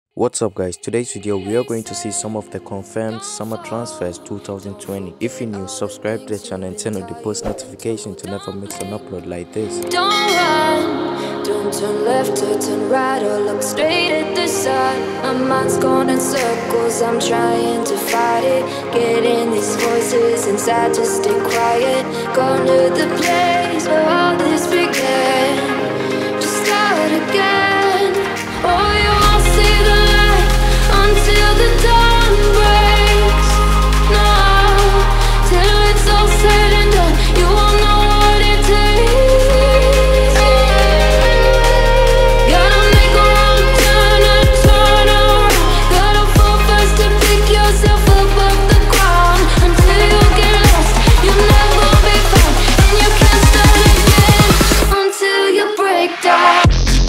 What's up guys, today's video we are going to see some of the confirmed summer transfers 2020. If you're new, subscribe to the channel and turn on the post notification to never miss an upload like this. Don't run, don't turn left or turn right or look straight at the sun. My mind's going in circles, I'm trying to fight it. Getting these voices inside to stay quiet. Going to the place where all this began. Just start again. Oh, you won't see the light until the dawn breaks. No, till it's all said and done, you won't know what it takes. Gotta make a wrong turn and turn around. Gotta fall fast to pick yourself up off the ground. Until you get lost, you'll never be found. And you can't start again until you break down.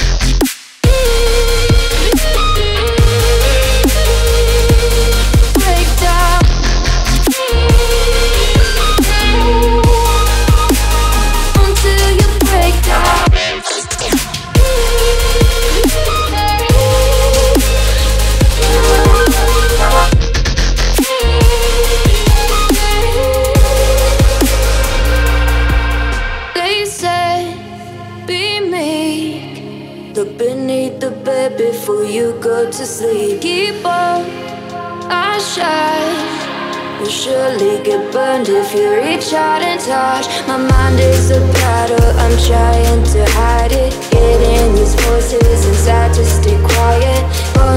Look beneath the bed before you go to sleep. Keep on, I shine. You'll surely get burned if you reach out and touch. My mind is a battle, I'm trying to hide it. Getting these voices inside to stay quiet.